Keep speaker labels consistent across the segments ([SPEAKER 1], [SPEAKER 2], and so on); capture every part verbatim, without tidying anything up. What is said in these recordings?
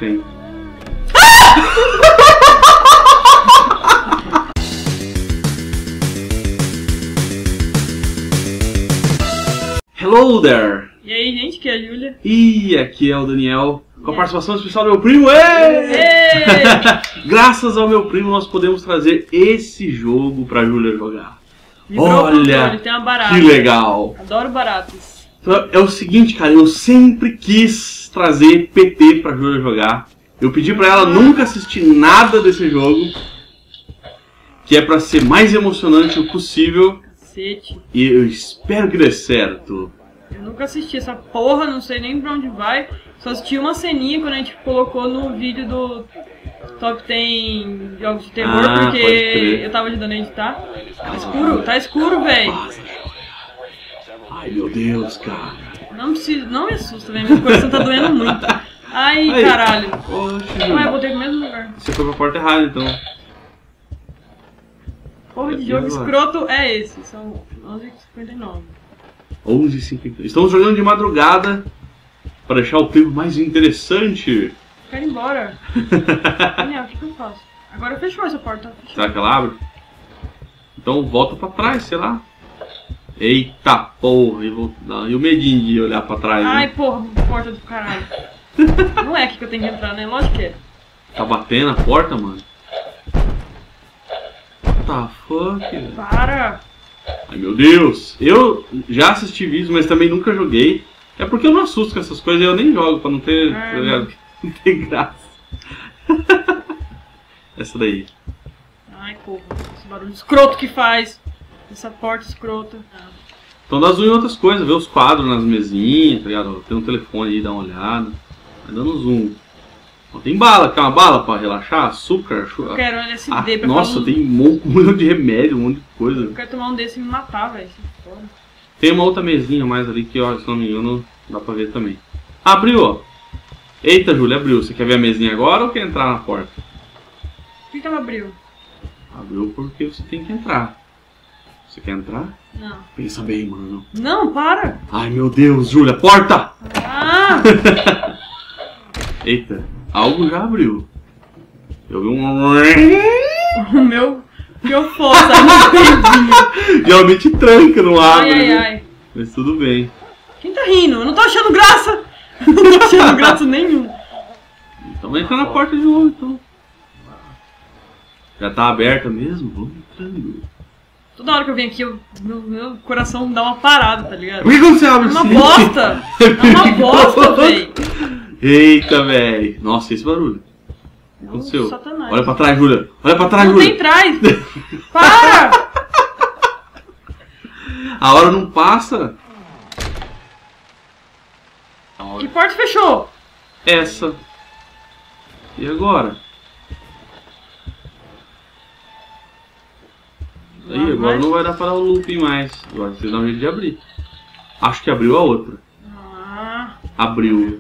[SPEAKER 1] tem. Hello there!
[SPEAKER 2] E aí, gente, que é a Júlia.
[SPEAKER 1] E aqui é o Daniel, com a participação especial do meu primo. Ei! Graças ao meu primo nós podemos trazer esse jogo pra Júlia jogar.
[SPEAKER 2] Vibrou
[SPEAKER 1] Olha,
[SPEAKER 2] tem uma barata.
[SPEAKER 1] que legal!
[SPEAKER 2] Adoro baratas.
[SPEAKER 1] Então, é o seguinte, cara, eu sempre quis trazer P T pra Júlia jogar. Eu pedi pra ela nunca assistir nada desse jogo, que é pra ser mais emocionante o possível.
[SPEAKER 2] Cacete.
[SPEAKER 1] E eu espero que dê certo.
[SPEAKER 2] Eu nunca assisti essa porra, não sei nem pra onde vai. Só assisti uma ceninha quando a gente colocou no vídeo do Top dez Jogos de Terror,
[SPEAKER 1] Ah,
[SPEAKER 2] porque
[SPEAKER 1] pode crer.
[SPEAKER 2] eu tava ajudando a editar. Tá escuro, tá escuro, velho.
[SPEAKER 1] Ai, meu Deus, cara.
[SPEAKER 2] Não precisa, não me assusta, velho. Meu coração tá doendo muito. Ai,
[SPEAKER 1] Aí.
[SPEAKER 2] caralho.
[SPEAKER 1] Poxa,
[SPEAKER 2] Ué, eu voltei pro mesmo lugar.
[SPEAKER 1] você foi pra porta errada, então.
[SPEAKER 2] Porra de
[SPEAKER 1] E
[SPEAKER 2] jogo
[SPEAKER 1] agora?
[SPEAKER 2] escroto é esse. São onze e cinquenta e nove.
[SPEAKER 1] onze e cinquenta. Estamos jogando de madrugada para deixar o clima mais interessante.
[SPEAKER 2] Quero ir embora. Daniel, o que, que eu faço? Agora fechou essa porta. Fechou.
[SPEAKER 1] Será que ela abre? Então volta pra trás, sei lá. Eita porra, e, vou... Não, e o medinho de olhar pra trás,
[SPEAKER 2] Ai,
[SPEAKER 1] né?
[SPEAKER 2] porra, porta do caralho. Não é aqui que eu tenho que entrar, né? Lógico que é.
[SPEAKER 1] Tá batendo a porta, mano? Tá fuck, velho.
[SPEAKER 2] Para!
[SPEAKER 1] Ai meu Deus! Eu já assisti vídeos, mas também nunca joguei. É porque eu não assusto com essas coisas e eu nem jogo pra não ter,
[SPEAKER 2] Ah.
[SPEAKER 1] tá ligado? Não ter graça. Essa daí.
[SPEAKER 2] Ai, porra, esse barulho escroto que faz. Essa porta escrota.
[SPEAKER 1] Então dá zoom em outras coisas, ver os quadros nas mesinhas, tá ligado? Tem um telefone aí, dá uma olhada. Vai dando zoom. Ó, tem bala, quer uma bala pra relaxar? Açúcar? Chu...
[SPEAKER 2] Eu quero L S D
[SPEAKER 1] Ah,
[SPEAKER 2] pra
[SPEAKER 1] nossa,
[SPEAKER 2] falar um...
[SPEAKER 1] tem um monte, um monte de remédio, um monte de coisa.
[SPEAKER 2] Eu quero tomar um desse e me matar, velho. Foda.
[SPEAKER 1] Tem uma outra mesinha mais ali que, ó, se não me engano, dá pra ver também. Abriu, ó. Eita, Júlia, abriu. Você quer ver a mesinha agora ou quer entrar na porta?
[SPEAKER 2] Por que, que ela abriu?
[SPEAKER 1] Abriu porque você tem que entrar. Você quer entrar?
[SPEAKER 2] Não.
[SPEAKER 1] Pensa bem, mano.
[SPEAKER 2] Não, para!
[SPEAKER 1] Ai, meu Deus, Júlia, porta!
[SPEAKER 2] Ah!
[SPEAKER 1] Eita, algo já abriu. Eu vi um...
[SPEAKER 2] O meu... Que eu fosse, não
[SPEAKER 1] Geralmente tranca, não abre.
[SPEAKER 2] Ai, ai,
[SPEAKER 1] né?
[SPEAKER 2] ai.
[SPEAKER 1] Mas tudo bem.
[SPEAKER 2] Quem tá rindo? Eu não tô achando graça! Não tô achando graça nenhum.
[SPEAKER 1] Então entra na porta de novo, então. Já tá aberta mesmo? Vamos entrando.
[SPEAKER 2] Toda hora que eu venho aqui, eu, meu, meu coração dá uma parada, tá ligado?
[SPEAKER 1] Por que quando você abre
[SPEAKER 2] É uma
[SPEAKER 1] assim?
[SPEAKER 2] bosta! É uma bosta, véi!
[SPEAKER 1] Eita, velho. Nossa, esse barulho. O que aconteceu?
[SPEAKER 2] Satanás.
[SPEAKER 1] Olha pra trás, Júlia. Olha pra trás,
[SPEAKER 2] Não
[SPEAKER 1] Júlia.
[SPEAKER 2] tem trás! Para!
[SPEAKER 1] A hora não passa.
[SPEAKER 2] Que porta fechou?
[SPEAKER 1] Essa. E agora? Aí,
[SPEAKER 2] Não,
[SPEAKER 1] agora
[SPEAKER 2] mas-
[SPEAKER 1] não vai dar para dar o looping mais. Agora vocês dão um jeito de abrir. Acho que abriu a outra.
[SPEAKER 2] Ah,
[SPEAKER 1] Abriu.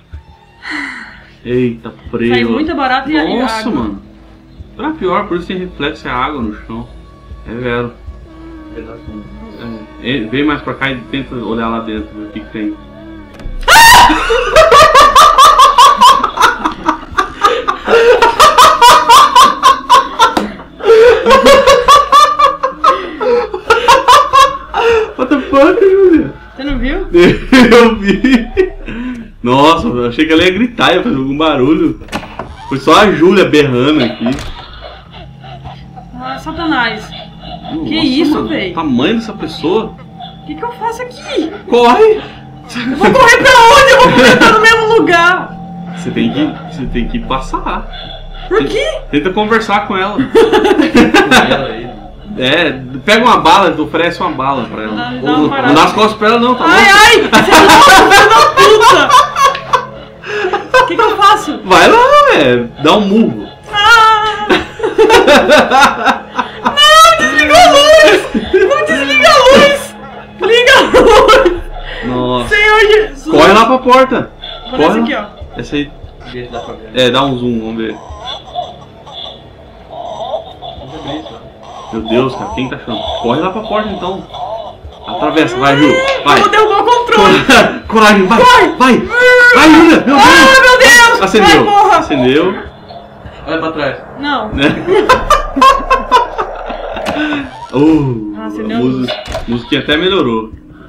[SPEAKER 1] Eita, preto.
[SPEAKER 2] saiu muita barata e e
[SPEAKER 1] Nossa,
[SPEAKER 2] água.
[SPEAKER 1] mano. Pra pior, por isso tem reflexo e água no chão. É vero. É, é, vem mais pra cá e tenta olhar lá dentro, ver o que, que tem. What the fuck, Julia?
[SPEAKER 2] Você não viu?
[SPEAKER 1] Eu vi. Nossa, eu achei que ela ia gritar, ia fazer algum barulho. Foi só a Júlia berrando aqui.
[SPEAKER 2] Ah, Satanás.
[SPEAKER 1] Nossa,
[SPEAKER 2] Que isso,
[SPEAKER 1] mano,
[SPEAKER 2] véi?
[SPEAKER 1] o tamanho dessa pessoa.
[SPEAKER 2] O que, que eu faço aqui?
[SPEAKER 1] Corre!
[SPEAKER 2] Eu vou correr pra onde? Eu vou correr pra no mesmo lugar.
[SPEAKER 1] Você tem que, você tem que passar.
[SPEAKER 2] Por quê?
[SPEAKER 1] Tenta conversar com ela. É, pega uma bala, oferece uma bala pra ela.
[SPEAKER 2] Dá- dá
[SPEAKER 1] Ou-
[SPEAKER 2] uma parada.
[SPEAKER 1] não dá as costas pra ela não, tá
[SPEAKER 2] Ai,
[SPEAKER 1] bom?
[SPEAKER 2] ai! Você é louco, filho da puta! O que, que eu faço?
[SPEAKER 1] Vai lá, é, dá um murro.
[SPEAKER 2] Ah! Não, desliga a luz! Não desliga a luz! Liga a luz!
[SPEAKER 1] Nossa.
[SPEAKER 2] Senhor Jesus!
[SPEAKER 1] Corre lá pra porta.
[SPEAKER 2] Vou
[SPEAKER 1] Corre
[SPEAKER 2] nessa
[SPEAKER 1] lá.
[SPEAKER 2] aqui, ó.
[SPEAKER 1] Essa aí. É, dá um zoom, vamos ver. Meu Deus, cara, quem tá achando? Corre lá pra porta então. Atravessa, vai, Ju. Vai.
[SPEAKER 2] Eu vou derrubar o controle!
[SPEAKER 1] Coragem, vai.
[SPEAKER 2] Vai.
[SPEAKER 1] Vai. Vai, Júlia. Meu Deus.
[SPEAKER 2] Ah, meu Deus!
[SPEAKER 1] Acendeu.
[SPEAKER 2] Ai, porra.
[SPEAKER 1] Acendeu.
[SPEAKER 3] Olha pra trás.
[SPEAKER 2] Não.
[SPEAKER 1] Né? Oh,
[SPEAKER 2] Ah,
[SPEAKER 1] a
[SPEAKER 2] acendeu a
[SPEAKER 1] música, musiquinha até melhorou.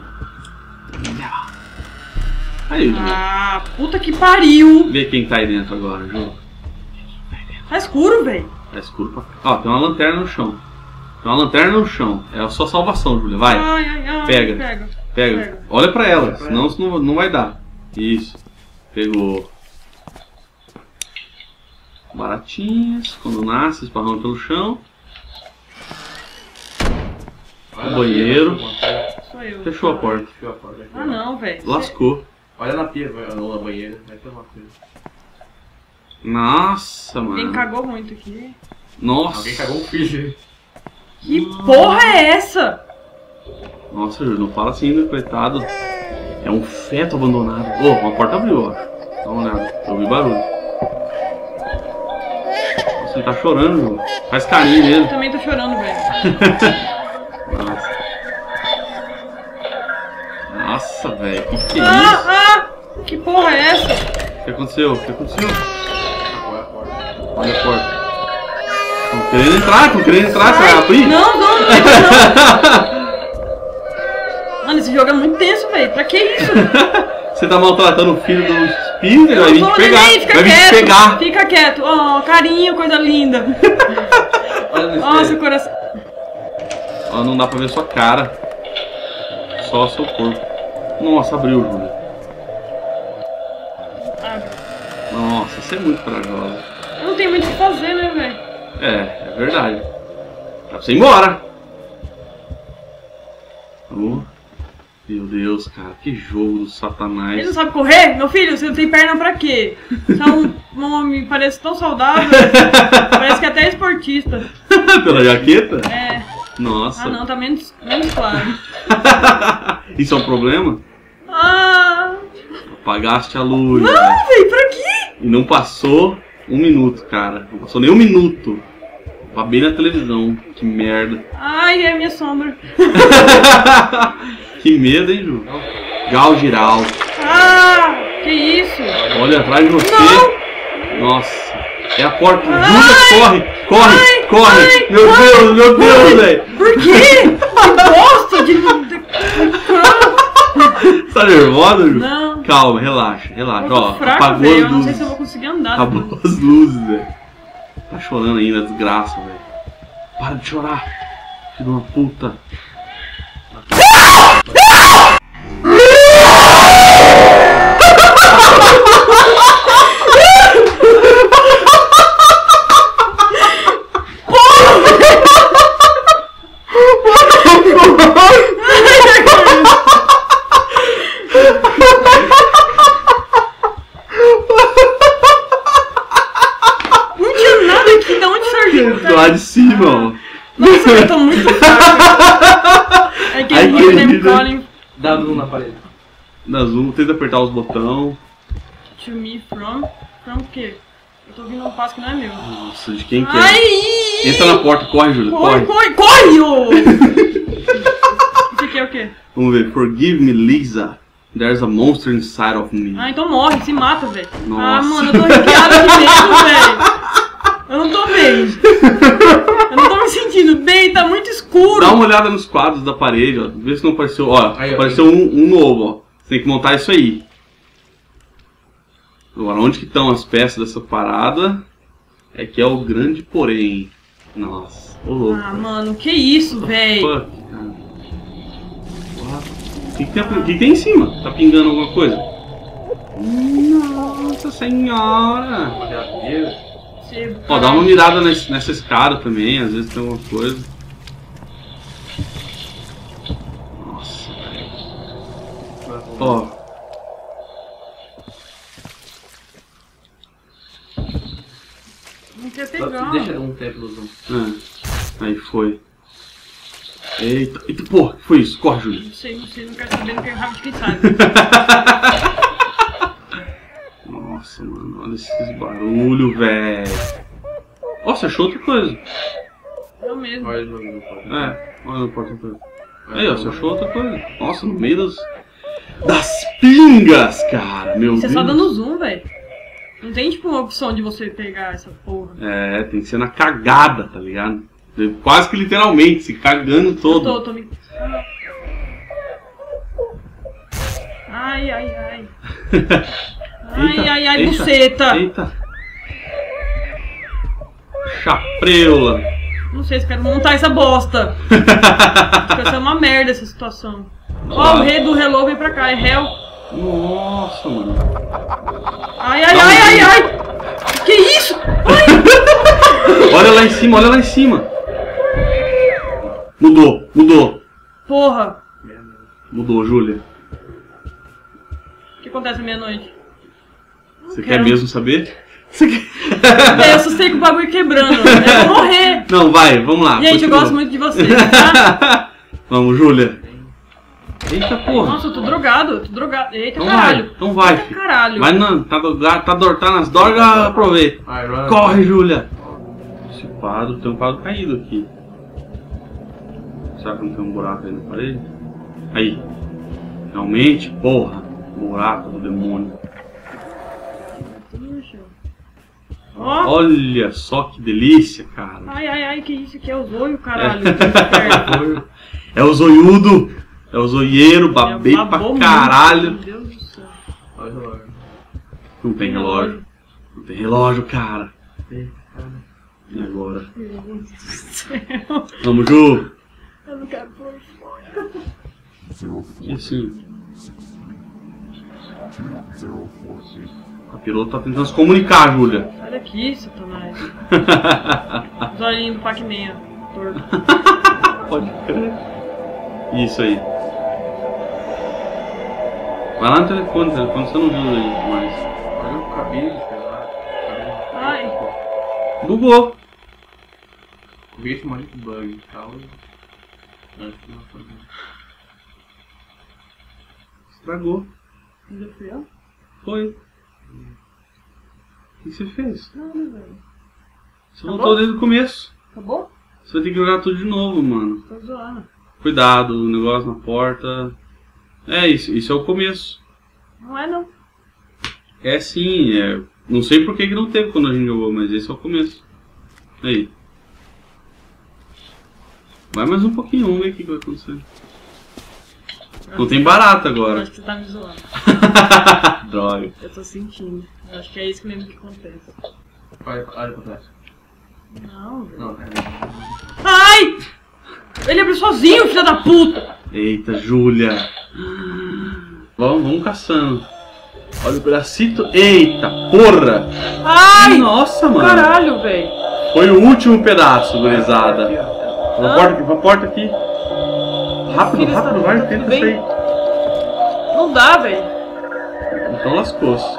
[SPEAKER 1] Aí, Ju.
[SPEAKER 2] Ah, puta que pariu.
[SPEAKER 1] Vê quem tá aí dentro agora, Ju.
[SPEAKER 2] Tá escuro, velho.
[SPEAKER 1] Tá escuro pra... Ó, tem uma lanterna no chão. Tem uma lanterna no chão. É a sua salvação, Júlia. Vai.
[SPEAKER 2] Ai, ai, ai.
[SPEAKER 1] Pega.
[SPEAKER 2] Pega.
[SPEAKER 1] Pega.
[SPEAKER 2] Pega.
[SPEAKER 1] Olha pra ela, senão isso não, não vai dar. Isso. Pegou. Baratinhas. Quando nasce, esparrama pelo chão.
[SPEAKER 3] Olha
[SPEAKER 1] O
[SPEAKER 3] na
[SPEAKER 1] banheiro.
[SPEAKER 3] pia,
[SPEAKER 2] Sou eu.
[SPEAKER 1] Fechou a porta.
[SPEAKER 3] Fechou a porta aqui.
[SPEAKER 2] Ah, não, velho.
[SPEAKER 1] Lascou.
[SPEAKER 3] Olha na pia, ou na banheira. Vai ter uma coisa.
[SPEAKER 1] Nossa,
[SPEAKER 2] Alguém
[SPEAKER 1] mano.
[SPEAKER 2] cagou muito aqui.
[SPEAKER 1] Nossa.
[SPEAKER 3] Alguém cagou um filho.
[SPEAKER 2] Que porra é essa?
[SPEAKER 1] Nossa, Júlio, não fala assim, né, coitado. É um feto abandonado. Ô, oh, uma porta abriu, ó. Dá uma olhada. Eu ouvi barulho. Nossa, ele tá chorando, Júlio. Faz carinho
[SPEAKER 2] Eu
[SPEAKER 1] nele.
[SPEAKER 2] também tô chorando, velho.
[SPEAKER 1] Nossa. Nossa, velho. Que que é isso?
[SPEAKER 2] Ah, ah! Que porra é essa?
[SPEAKER 1] O que aconteceu? O que aconteceu?
[SPEAKER 3] Olha a porta.
[SPEAKER 1] Olha a porta. Tô querendo entrar, tô querendo entrar. Você vai abrir?
[SPEAKER 2] Não, não, não, não. Mano, esse jogo é muito tenso, velho. Pra que isso?
[SPEAKER 1] Você tá maltratando o filho do espírito, ele
[SPEAKER 2] Eu
[SPEAKER 1] vai vir
[SPEAKER 2] não
[SPEAKER 1] te
[SPEAKER 2] tô,
[SPEAKER 1] pegar.
[SPEAKER 2] neném, fica
[SPEAKER 1] Vai vir te
[SPEAKER 2] quieto.
[SPEAKER 1] pegar.
[SPEAKER 2] Fica quieto. Oh, carinho, coisa linda.
[SPEAKER 3] Olha no
[SPEAKER 2] Nossa,
[SPEAKER 3] espelho.
[SPEAKER 2] o coração.
[SPEAKER 1] Ó, não dá pra ver sua cara. Só seu corpo. Nossa, abriu, Júlia.
[SPEAKER 2] Ah,
[SPEAKER 1] Nossa, você é muito corajosa.
[SPEAKER 2] eu não tenho muito o que fazer, né, velho?
[SPEAKER 1] É, é verdade. Dá pra você ir embora. Oh, meu Deus, cara, que jogo do satanás.
[SPEAKER 2] Ele não sabe correr? Meu filho, você não tem perna pra quê? Você é um, um homem, parece tão saudável. Parece que até é esportista.
[SPEAKER 1] Pela jaqueta?
[SPEAKER 2] É.
[SPEAKER 1] Nossa.
[SPEAKER 2] Ah, não, tá menos, menos claro.
[SPEAKER 1] Isso é um problema?
[SPEAKER 2] Ah!
[SPEAKER 1] Apagaste a luz.
[SPEAKER 2] Não,
[SPEAKER 1] né?
[SPEAKER 2] velho, pra quê?
[SPEAKER 1] E não passou um minuto, cara. Não passou nem um minuto. Tava bem na televisão. Que merda.
[SPEAKER 2] Ai, é a minha sombra.
[SPEAKER 1] Que medo, hein, Ju? Galgiral.
[SPEAKER 2] Ah! Que isso?
[SPEAKER 1] Olha atrás de você.
[SPEAKER 2] Não!
[SPEAKER 1] Nossa. É a porta.
[SPEAKER 2] Ai!
[SPEAKER 1] Júlia, corre! Corre!
[SPEAKER 2] Ai!
[SPEAKER 1] corre!
[SPEAKER 2] Ai!
[SPEAKER 1] Meu
[SPEAKER 2] Ai!
[SPEAKER 1] Deus, meu Deus, velho!
[SPEAKER 2] Por quê? Que bosta de... de-
[SPEAKER 1] Tá nervosa, Ju?
[SPEAKER 2] Não.
[SPEAKER 1] Calma, relaxa, relaxa.
[SPEAKER 2] Eu tô
[SPEAKER 1] Ó,
[SPEAKER 2] fraca,
[SPEAKER 1] apagou
[SPEAKER 2] velho.
[SPEAKER 1] as
[SPEAKER 2] Eu não sei
[SPEAKER 1] luzes.
[SPEAKER 2] se eu vou conseguir andar.
[SPEAKER 1] Acabou as luzes, velho. Tá chorando ainda, desgraça, velho. Para de chorar, filho de uma puta.
[SPEAKER 2] Não tinha nada aqui. De onde surgiu?
[SPEAKER 1] Do lado de cima, ó.
[SPEAKER 2] Nossa, eu tô muito fraca. I
[SPEAKER 1] I
[SPEAKER 2] can hear
[SPEAKER 1] can
[SPEAKER 2] them
[SPEAKER 1] hear them.
[SPEAKER 2] calling
[SPEAKER 3] Dá zoom na parede.
[SPEAKER 1] Na zoom, tenta apertar os botões.
[SPEAKER 2] to me from... From o quê? Eu tô ouvindo um passo que não é meu.
[SPEAKER 1] Nossa, de quem que é?
[SPEAKER 2] Ai!
[SPEAKER 1] Entra na porta, corre, Júlia,
[SPEAKER 2] Corre,
[SPEAKER 1] corre.
[SPEAKER 2] corre, corre! ô! Isso aqui é o quê?
[SPEAKER 1] Vamos ver. Forgive me, Lisa. There's a monster inside of me.
[SPEAKER 2] Ah, então morre, se mata, velho. Ah,
[SPEAKER 1] Nossa.
[SPEAKER 2] mano, eu tô arrepiada aqui mesmo, velho. Eu não tô bem. Eu não tô me sentindo bem, tá muito escuro.
[SPEAKER 1] Dá uma olhada nos quadros da parede, ó. Vê se não apareceu. Ó,
[SPEAKER 3] Aí, ó.
[SPEAKER 1] apareceu um, um novo, ó. Você tem que montar isso aí. Agora, onde que estão as peças dessa parada? É que é o grande porém. Nossa, ô louco.
[SPEAKER 2] Ah, mano, que isso, velho?
[SPEAKER 1] Fuck, cara. What? O que, que, tem, o que que tem em cima? Tá pingando alguma coisa? Nossa senhora!
[SPEAKER 3] Uma geladeira.
[SPEAKER 1] Ó, dá uma mirada nesse, nessa escada também, às vezes tem alguma coisa. Nossa, velho. Ó.
[SPEAKER 2] Não quer
[SPEAKER 3] Só
[SPEAKER 2] pegar.
[SPEAKER 3] Deixa um tempo no zoom.
[SPEAKER 1] É, aí foi. Eita, eita, porra, que foi isso? Corre, Júlia.
[SPEAKER 2] Não sei, não sei, não quero saber, não quero rabo de quem sabe.
[SPEAKER 1] Nossa, mano, olha esses barulhos, velho. Ó, você achou outra coisa.
[SPEAKER 2] Eu mesmo.
[SPEAKER 3] Olha no no porta.
[SPEAKER 1] É, olha no porta-coisa. Aí, ó, você achou outra coisa. Nossa, no meio das. Das pingas, cara, meu
[SPEAKER 2] Você
[SPEAKER 1] Deus.
[SPEAKER 2] é só dando zoom, velho. Não tem tipo uma opção de você pegar essa porra.
[SPEAKER 1] É, tem que ser na cagada, tá ligado? Quase que literalmente, se cagando todo.
[SPEAKER 2] Eu tô, tô me... Ai, ai, ai. Ai,
[SPEAKER 1] Eita,
[SPEAKER 2] ai, ai,
[SPEAKER 1] eita,
[SPEAKER 2] buceta.
[SPEAKER 1] Eita. Chapreula.
[SPEAKER 2] Não sei se quero montar essa bosta. Vai ser uma merda essa situação. Ó,
[SPEAKER 1] Nossa.
[SPEAKER 2] o rei do Hello vem pra cá, é réu.
[SPEAKER 1] Nossa, mano.
[SPEAKER 2] Ai, ai, ai, ai, ai. Que isso? Ai.
[SPEAKER 1] Olha lá em cima, olha lá em cima. Mudou, mudou.
[SPEAKER 2] Porra.
[SPEAKER 1] Mudou, Júlia.
[SPEAKER 2] O que acontece à meia-noite?
[SPEAKER 1] Você quer
[SPEAKER 2] Quero.
[SPEAKER 1] mesmo saber? Você quer...
[SPEAKER 2] É, eu assustei com o bagulho quebrando. Eu vou morrer.
[SPEAKER 1] Não, vai, vamos lá.
[SPEAKER 2] Gente, eu
[SPEAKER 1] continua.
[SPEAKER 2] gosto muito de vocês, tá?
[SPEAKER 1] Vamos, Júlia. Eita porra.
[SPEAKER 2] Nossa, eu tô drogado, eu tô drogado. Eita
[SPEAKER 1] Então
[SPEAKER 2] caralho.
[SPEAKER 1] vai, então vai,
[SPEAKER 2] Eita
[SPEAKER 1] filho.
[SPEAKER 2] caralho.
[SPEAKER 1] Vai não, tá, do, tá, do, tá nas drogas, aproveita.
[SPEAKER 3] Vai, run.
[SPEAKER 1] Corre, Júlia. Esse quadro, tem um quadro caído aqui. Será que não tem um buraco aí na parede? Aí. Realmente, porra. Buraco do demônio.
[SPEAKER 2] Ó.
[SPEAKER 1] Olha só que delícia, cara.
[SPEAKER 2] Ai, ai, ai, que isso aqui é o zoio, caralho. É,
[SPEAKER 1] É o zoiudo, é o zoieiro, babei pra
[SPEAKER 2] babou
[SPEAKER 1] caralho.
[SPEAKER 2] muito, Meu Deus do céu.
[SPEAKER 3] Olha o relógio.
[SPEAKER 1] Não tem relógio. Não tem relógio, cara. E agora?
[SPEAKER 2] Meu Deus do céu.
[SPEAKER 1] Vamos, Ju.
[SPEAKER 2] Eu não quero pôr fora.
[SPEAKER 1] E assim? A piloto tá tentando se comunicar, Júlia.
[SPEAKER 2] Sai daqui, Satanás. Os olhinhos do Pac-Man, torto.
[SPEAKER 1] Pode crer. Isso aí. Vai lá no telefone, no telefone você não viu aí mais.
[SPEAKER 3] Olha o cabelo, sei lá.
[SPEAKER 2] Ai.
[SPEAKER 1] Bugou.
[SPEAKER 3] Vi esse maldito bug e tal. Acho que não foi.
[SPEAKER 1] Estragou.
[SPEAKER 2] Ainda fui eu?
[SPEAKER 1] Foi. O que você fez?
[SPEAKER 2] Nada, velho.
[SPEAKER 1] Você
[SPEAKER 2] Acabou?
[SPEAKER 1] voltou desde o começo.
[SPEAKER 2] Acabou?
[SPEAKER 1] Você vai ter que jogar tudo de novo, mano.
[SPEAKER 2] Tô zoando.
[SPEAKER 1] Cuidado, o negócio na porta. É isso, isso é o começo.
[SPEAKER 2] Não é não.
[SPEAKER 1] É sim, é. Não sei por que que não teve quando a gente jogou, mas esse é o começo. Aí. Vai mais um pouquinho, vamos ver o que vai acontecer. Não tem barata
[SPEAKER 2] Eu
[SPEAKER 1] agora.
[SPEAKER 2] acho que você tá me zoando.
[SPEAKER 1] Droga.
[SPEAKER 2] Eu tô sentindo. Eu acho que é isso mesmo que acontece.
[SPEAKER 3] Olha, olha pra trás.
[SPEAKER 2] Não, velho.
[SPEAKER 3] Não, é.
[SPEAKER 2] Ai! Ele abriu sozinho, filho da puta!
[SPEAKER 1] Eita, Júlia. Vamos, vamos caçando. Olha o bracito. Eita, porra!
[SPEAKER 2] Ai!
[SPEAKER 1] Nossa, mano.
[SPEAKER 2] Caralho, velho.
[SPEAKER 1] Foi o último pedaço, gurizada.
[SPEAKER 3] Aqui, ó.
[SPEAKER 1] Pra porta aqui, pra porta aqui. Rápido,
[SPEAKER 2] Filha,
[SPEAKER 1] rápido,
[SPEAKER 2] tá-
[SPEAKER 1] vai,
[SPEAKER 2] tá
[SPEAKER 1] tenta
[SPEAKER 2] tudo bem?
[SPEAKER 1] sair.
[SPEAKER 2] Não dá, velho.
[SPEAKER 1] Então lascou-se.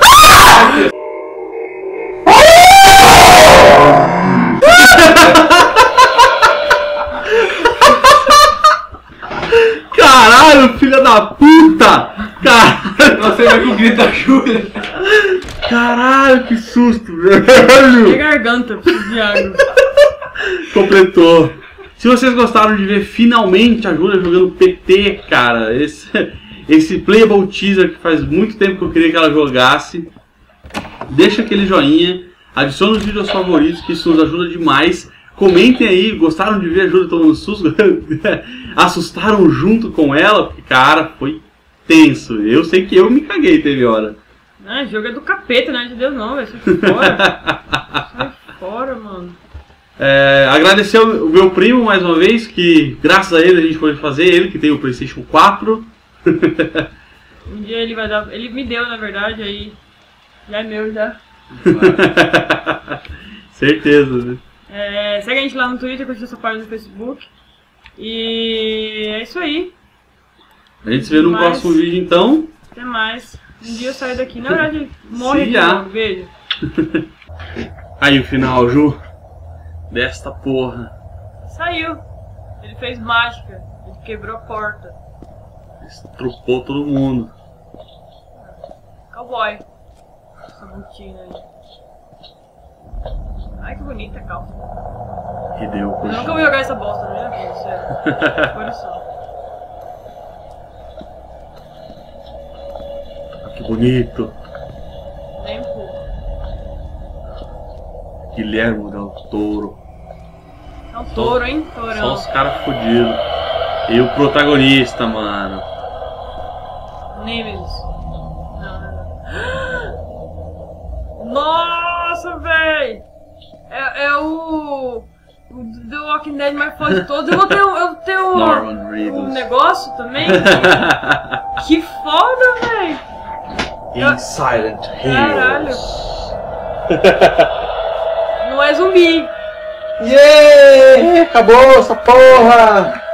[SPEAKER 1] Caralho, filha da puta! Caralho,
[SPEAKER 3] Você vai com o grito da Júlia.
[SPEAKER 1] caralho, que susto,
[SPEAKER 2] Minha
[SPEAKER 1] velho!
[SPEAKER 2] garganta, preciso de água.
[SPEAKER 1] Completou. Se vocês gostaram de ver finalmente a Júlia jogando P T, cara, esse, esse playable teaser que faz muito tempo que eu queria que ela jogasse, deixa aquele joinha, adiciona os vídeos favoritos, que isso nos ajuda demais. Comentem aí, gostaram de ver a Júlia tomando susto? Assustaram junto com ela? Porque, cara, foi tenso. Eu sei que eu me caguei, teve hora.
[SPEAKER 2] Não, jogo é do capeta, não é de Deus não, velho. Sai fora. Sai fora, mano.
[SPEAKER 1] É, agradecer o meu primo mais uma vez, que graças a ele a gente pôde fazer, ele que tem o PlayStation quatro.
[SPEAKER 2] Um dia ele vai dar. Ele me deu, na verdade, aí. Já é meu já.
[SPEAKER 1] Certeza, né?
[SPEAKER 2] É, segue a gente lá no Twitter, curte essa página no Facebook. E é isso aí.
[SPEAKER 1] A gente se vê no
[SPEAKER 2] Mas-
[SPEAKER 1] próximo vídeo então.
[SPEAKER 2] Até mais. Um dia eu saio daqui. Na verdade, morre
[SPEAKER 1] Se
[SPEAKER 2] aqui,
[SPEAKER 1] já.
[SPEAKER 2] não. Beijo.
[SPEAKER 1] Aí o final, Ju. Desta porra.
[SPEAKER 2] Saiu. Ele fez mágica. Ele quebrou a porta.
[SPEAKER 1] Estrupou todo mundo.
[SPEAKER 2] Cowboy. Essa botina aí. Ai, que bonita a calça.
[SPEAKER 1] Hideo
[SPEAKER 2] Eu
[SPEAKER 1] Kojima.
[SPEAKER 2] nunca vou jogar essa bosta na minha vida, sério. Coração.
[SPEAKER 1] Que bonito.
[SPEAKER 2] Nem um pouco.
[SPEAKER 1] Guilherme Del Toro.
[SPEAKER 2] É um touro, hein?
[SPEAKER 1] Só
[SPEAKER 2] Tourão.
[SPEAKER 1] os caras fodidos. E o protagonista, mano.
[SPEAKER 2] Nemesis. Não, não, não. Nossa, véi! É, é o. O The Walking Dead mais forte de todos. Eu vou ter, eu tenho
[SPEAKER 1] Norman
[SPEAKER 2] um
[SPEAKER 1] Reedus.
[SPEAKER 2] negócio também. Que foda, véi!
[SPEAKER 1] In Silent
[SPEAKER 2] Caralho!
[SPEAKER 1] Hills.
[SPEAKER 2] Não é zumbi!
[SPEAKER 4] Yeah! Acabou essa porra!